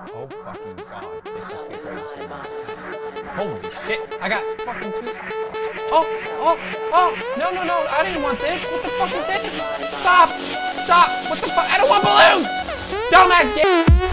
Oh fucking god. This is the greatest one. Holy shit. I got fucking two. Oh. No. I didn't want this. What the fuck is this? Stop. What the fuck? I don't want balloons. Dumbass game.